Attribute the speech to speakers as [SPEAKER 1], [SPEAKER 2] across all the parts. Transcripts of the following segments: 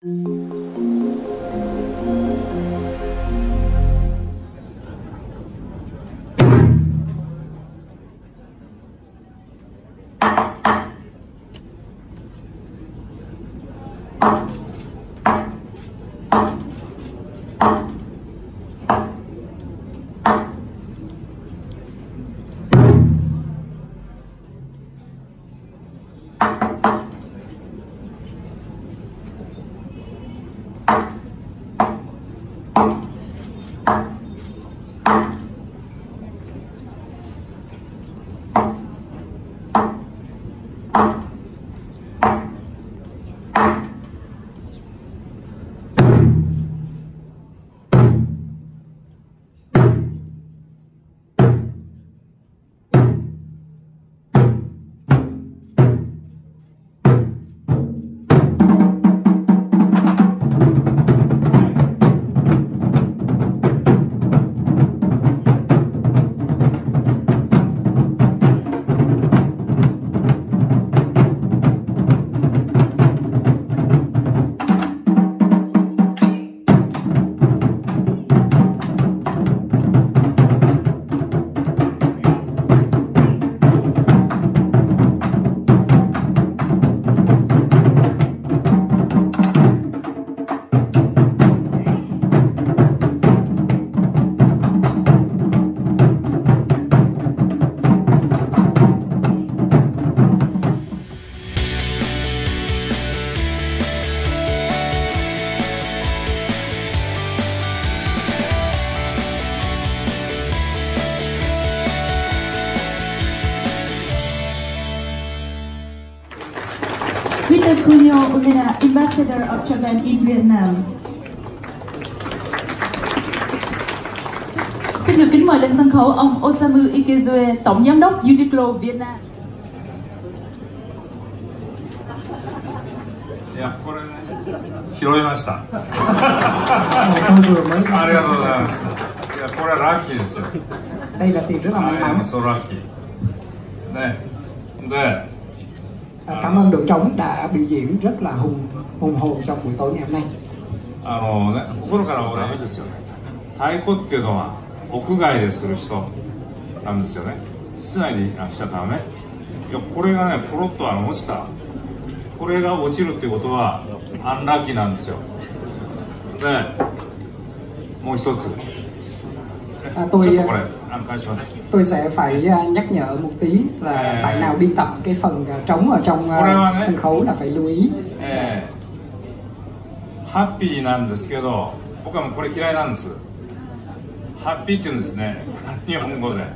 [SPEAKER 1] Mr. Kunio Umeda, Ambassador of Japan in Vietnam. Xin được kính mời lên sân khấu ông Osamu Ikizue, Tổng Giám đốc Uniqlo Việt Nam.
[SPEAKER 2] いや、これね、拾いました。ありがとうございます。いや、これはラッキーですよ。
[SPEAKER 3] Đây là tiền rất là may mắn.
[SPEAKER 2] So lucky. ね、で、
[SPEAKER 3] cảm ơn đội trống đã biểu diễn rất là hùng hồn trong buổi tối ngày hôm nay.
[SPEAKER 2] ね、心から俺はいいですよね。太鼓っていうのは屋外でする人なんですよね。室内でいらっしゃダメ。いや、これがね、ポロッと落ちた。これが落ちるっていうことはアンラッキーなんですよ。で、もう一つ。ちょっとこれ暗解します。
[SPEAKER 3] Tôi sẽ phải nhắc nhở một tí là bạn nào biên tập cái phần trống ở trong sân khấu là phải lưu ý.
[SPEAKER 2] ハッピーなんですけど、僕はもうこれ嫌いなんです。ハッピーって言うんですね、日本語で。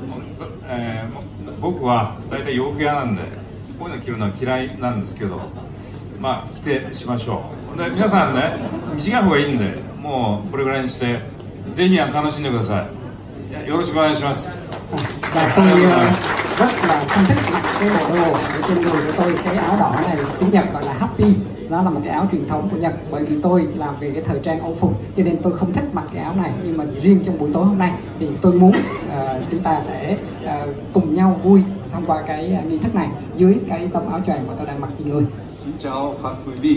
[SPEAKER 2] 僕は大体洋服屋なんで、こういうの着るのは嫌いなんですけど、まあ着てしましょう。で、皆さんね、短い方がいいんで、もうこれぐらいにして、ぜひ楽しんでください。よろしくお願いします。
[SPEAKER 3] Và tôi rất là không thích mặc cái bộ đồ ở trên người của tôi, cái áo đỏ này tiếng Nhật gọi là happy. Nó là một cái áo truyền thống của Nhật, bởi vì tôi làm về cái thời trang Âu phục cho nên tôi không thích mặc cái áo này. Nhưng mà chỉ riêng trong buổi tối hôm nay thì tôi muốn chúng ta sẽ cùng nhau vui thông qua cái nghi thức này dưới cái tấm áo choàng mà tôi đang mặc trên người.
[SPEAKER 4] Xin chào các quý vị.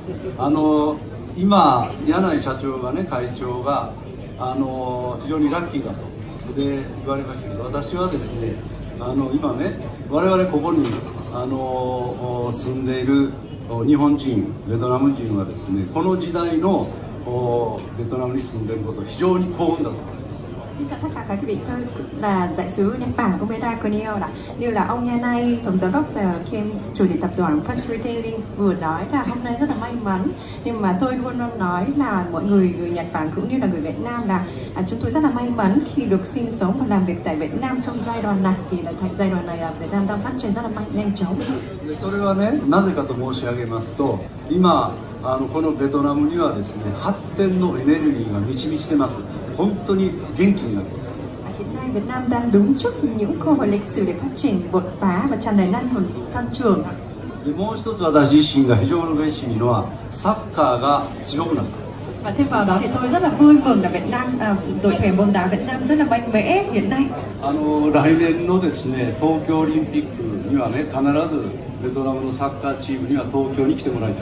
[SPEAKER 4] 今柳井社長がね、会長が非常にラッキーだとで言われましたけど、私はですね、今ね、我々ここに住んでいる日本人、ベトナム人はですね、この時代のベトナムに住んでいること非常に幸運だと思います。
[SPEAKER 5] Xin chào tất cả các quý vị, tôi là đại sứ Nhật Bản Umeda Kunio. Như là ông Yanai, tổng giám đốc kiêm chủ tịch tập đoàn First Retailing vừa nói là hôm nay rất là may mắn. Nhưng mà tôi luôn luôn nói là mọi người Nhật Bản cũng như là người Việt Nam là chúng tôi rất là may mắn khi được sinh sống và làm việc tại Việt Nam trong giai đoạn này, vì là giai đoạn này là Việt Nam đang phát triển rất là nhanh chóng.
[SPEAKER 4] それはね、なぜかと申し上げますと、今このベトナムにはですね、発展のエネルギーが満ち満ちてます。本当に元気になります。
[SPEAKER 5] Hiện nay Việt Nam đang đứng trước những cơ hội lịch sử để phát triển đột phá và tràn đầy năng lượng tăng trưởng.
[SPEAKER 4] でもう一つ私自身が非常に嬉しいのはサッカーが強くなった。
[SPEAKER 5] Và thêm vào đó thì tôi rất là vui mừng là Việt Nam, đội tuyển bóng đá Việt Nam rất là mạnh mẽ hiện nay.
[SPEAKER 4] 来年のですね、東京オリンピックにはね、必ずベトナムのサッカーチームには東京に来てもらいたい。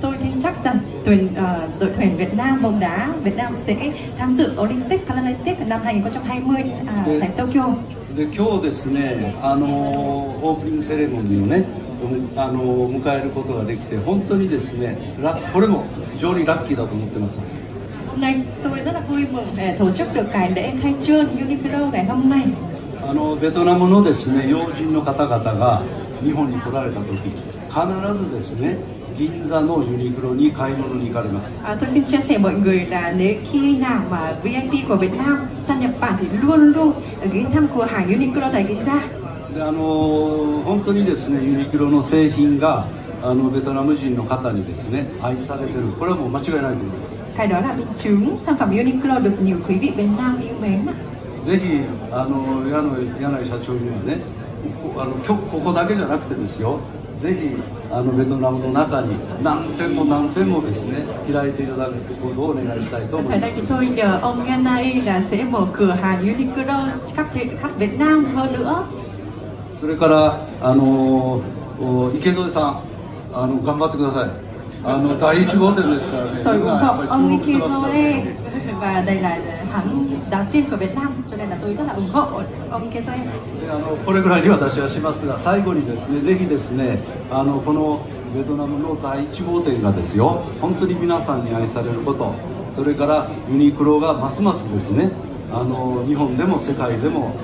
[SPEAKER 5] tôi tin chắc rằng đội tuyển Việt Nam bóng đá Việt Nam sẽ tham dự Olympic Paralympic năm 2020 tại Tokyo.
[SPEAKER 4] で今日ですね、オープニングセレモニーをね、迎えることができて本当にですね、これも非常にラッキーだと思ってます。
[SPEAKER 5] Hôm nay tôi rất là vui mừng để tổ chức được cái lễ khai trương Uniqlo ngày hôm nay.
[SPEAKER 4] ベトナムのですね、要人の方々が日本に来られた時、必ずですね、銀座のユニクロに買い物に行かれます。
[SPEAKER 5] Tôi xin chia sẻ mọi người là nếu khi nào mà VIP của Việt Nam sang Nhật Bản thì luôn luôn ghé thăm cửa hàng Uniqlo tại Ginza.
[SPEAKER 4] で本当にですね、ユニクロの製品がベトナム人の方にですね愛されてる、これはもう間違いないと思います。
[SPEAKER 5] Cái đó là minh chứng sản phẩm Uniqlo được nhiều quý vị Việt Nam yêu mến.
[SPEAKER 4] ぜひ柳井社長にはね、ここだけじゃなくてですよ、ぜひベトナムの中に何店もですね開いていただくことをお願いしたいと思います。
[SPEAKER 5] Ở đây thì tôi nhờ ông Yanai là sẽ mở cửa hàng Uniqlo khắp Việt Nam hơn nữa.
[SPEAKER 4] それから池添さん頑張ってください。第1号店ですからね。
[SPEAKER 5] Tôi ủng hộ ông Ikezoe và đây là hãng đầu tiên của Việt Nam, cho nên là tôi rất là ủng hộ ông Ikezoe.
[SPEAKER 4] これぐらいに私はしますが、最後にですね、ぜひですね、このベトナムの第1号店がですよ、本当に皆さんに愛されること、それからユニクロがますますですね、日本でも世界でも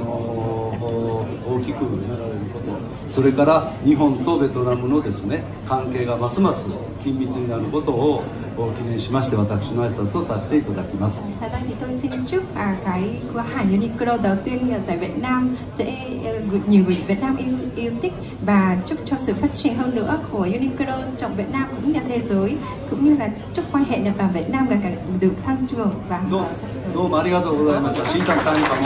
[SPEAKER 4] 大きくなられること、それから日本とベトナムのですね関係がますます緊密になることを記念しまして、私の挨拶をさせていただきます。
[SPEAKER 5] Tại đây thì tôi xin chúc cái cửa hàng Uniqlo đầu tiên tại Việt Nam sẽ nhiều người Việt Nam yêu thích, và chúc cho sự phát triển hơn nữa của Uniqlo trong Việt Nam cũng như thế giới, cũng như là chúc quan hệ Nhật Bản Việt Nam ngày càng được tăng trưởng và
[SPEAKER 4] どうもありがとうございました。新宅さんかも。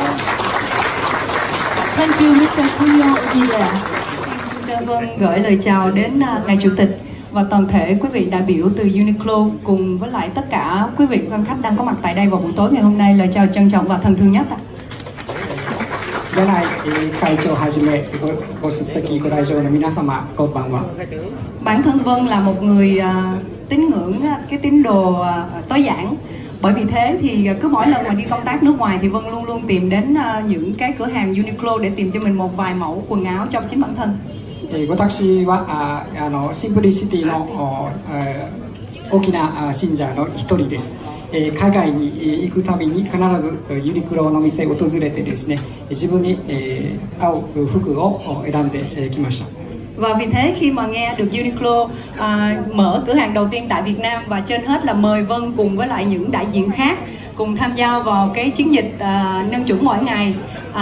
[SPEAKER 1] Thank you, Mr. Kunio Odile.
[SPEAKER 5] Xin cho Vân gửi lời chào đến ngài chủ tịch và toàn thể quý vị đại biểu từ Uniqlo cùng với lại tất cả quý vị quan khách đang có mặt tại đây vào buổi tối ngày hôm nay. Lời chào trân trọng và thân thương nhất ạ.
[SPEAKER 3] 柳井会長はじめご出席ご来場の皆様、こんばんは。
[SPEAKER 5] Bản thân Vân là một người tín ngưỡng cái tín đồ tối giản. Bởi vì thế thì cứ mỗi lần mà đi công tác nước ngoài thì Vân luôn luôn tìm đến những cái cửa hàng Uniqlo để tìm cho mình một vài mẫu quần áo cho chính bản thân.
[SPEAKER 3] 私はシンプリシティの大きな信者の一人です。海外に行くたびに必ずユニクロの店を訪れてですね、自分に合う服を選んできました。
[SPEAKER 5] Và vì thế khi mà nghe được Uniqlo mở cửa hàng đầu tiên tại Việt Nam, và trên hết là mời Vân cùng với lại những đại diện khác cùng tham gia vào cái chiến dịch nâng chuẩn mỗi ngày,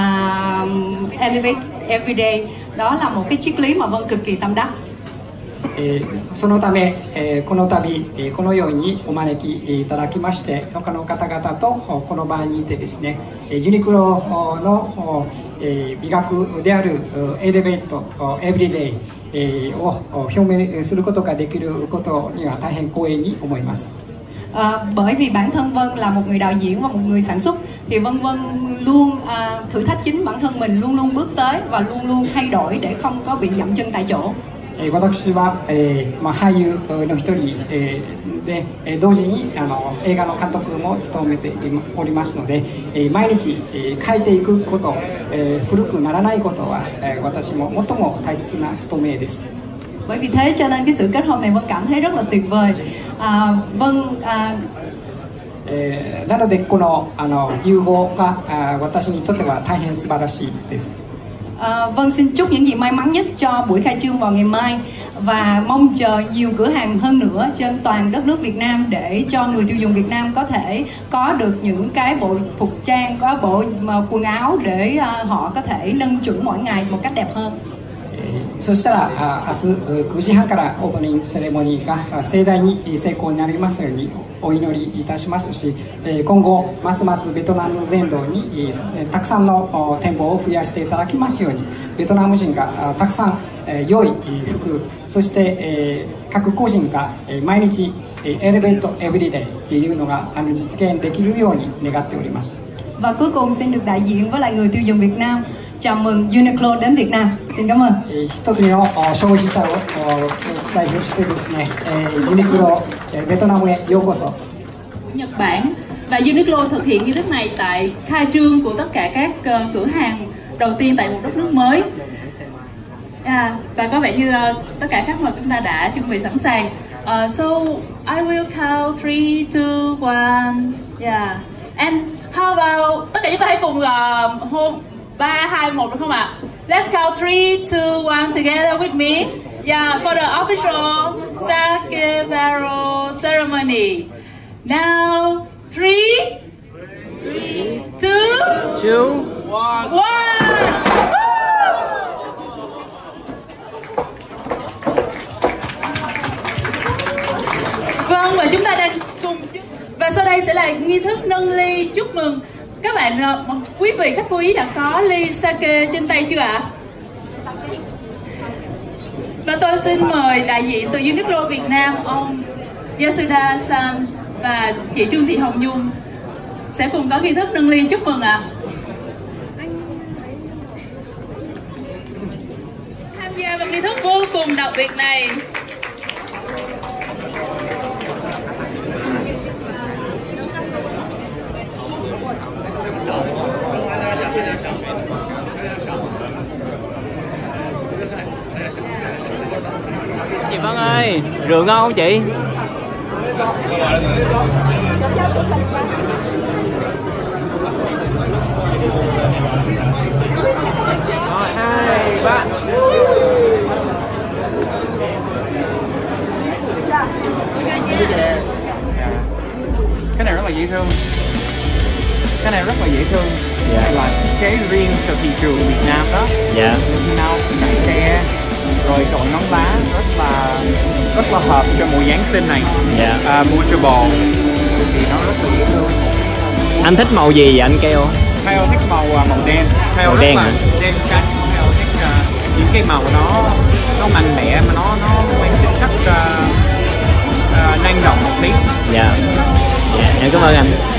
[SPEAKER 5] Elevate Everyday, đó là một cái triết lý mà Vân cực kỳ tâm đắc.
[SPEAKER 3] そのため、この度このようにお招きいただきまして、他の方々とこの場にいてですね、ユニクロの美学であるエレベートエブリデイを表明することができることには大変光栄に思います。
[SPEAKER 5] Bởi vì bản thân Vân là một người đạo diễn và một người sản xuất, thì Vân luôn thử thách chính bản thân mình, luôn luôn bước tới và luôn luôn thay đổi để không có bị dậm chân tại chỗ.
[SPEAKER 3] 私は、俳優の一人、で同時に映画の監督も務めておりますので、毎日、変えていくこと、古くならないことは、私も最も大切な務めです。
[SPEAKER 5] Bởi vì thế cho nên cái sự kết hợp này Vân cảm thấy rất là tuyệt vời. Vân
[SPEAKER 3] なのでこの融合が私にとっては大変素晴らしいです。
[SPEAKER 5] Vân xin chúc những gì may mắn nhất cho buổi khai trương vào ngày mai, và mong chờ nhiều cửa hàng hơn nữa trên toàn đất nước Việt Nam để cho người tiêu dùng Việt Nam có thể có được những cái bộ phục trang, có bộ quần áo để họ có thể nâng chuẩn mỗi ngày một cách đẹp hơn.
[SPEAKER 3] そしたら明日9時半からオープニングセレモニーが盛大に成功になりますようにお祈りいたしますし、今後ますますベトナム全土にたくさんの店舗を増やしていただきますように、ベトナム人がたくさん良い服、そして各個人が毎日エレベートエブリデイっていうのが実現できるように願っております。
[SPEAKER 6] Và cuối cùng xin được đại diện với lại người tiêu dùng Việt Nam chào mừng Uniqlo đến Việt Nam. Xin cảm ơn.
[SPEAKER 3] 一つの消費者を代表してですね、ユニクロベトナムへようこそ。
[SPEAKER 1] Nhật Bản và Uniqlo thực hiện nghi thức này tại khai trương của tất cả các cửa hàng đầu tiên tại một đất nước mới. Và có vẻ như tất cả các mặt chúng ta đã chuẩn bị sẵn sàng. So I will count 3, 2, 1. Yeah. And how about tất cả chúng ta hãy cùng hôn 3, 2, 1 được không ạ? Let's count 3, 2, 1 together with me. Yeah, for the official Sakebaro ceremony. Now 3, 2, 1. Vâng, và chúng ta đang cùng và sau đây sẽ là nghi thức nâng ly chúc mừng. Các bạn, quý vị khách quý đã có ly sake trên tay chưa ạ? Và tôi xin mời đại diện từ Uniqlo Việt Nam, ông Yasuda San và chị Trương Thị Hồng Nhung sẽ cùng có nghi thức nâng ly chúc mừng ạ. Tham gia vào nghi thức vô cùng đặc biệt này.
[SPEAKER 7] Chị Vân ơi, rượu ngon không chị?
[SPEAKER 8] 2, 3. Cái này rất là dễ thương. Cái này rất là dễ thương. Cái này là cái riêng cho thị trường Việt Nam đó.
[SPEAKER 7] Dạ.
[SPEAKER 8] Mouse chạy xe rồi đội nón lá rất là hợp cho mùa Giáng sinh này.
[SPEAKER 7] Dạ.
[SPEAKER 8] Mua cho bò thì nó rất là dễ thương.
[SPEAKER 7] Anh thích màu gì vậy anh Keo?
[SPEAKER 8] Theo thích màu đen. Theo rất
[SPEAKER 7] đen
[SPEAKER 8] là
[SPEAKER 7] hả?
[SPEAKER 8] đen trắng. Theo thích những cái màu nó mạnh mẽ mà nó mang tính chất năng động một tí.
[SPEAKER 7] Dạ. Dạ, em cảm ơn anh.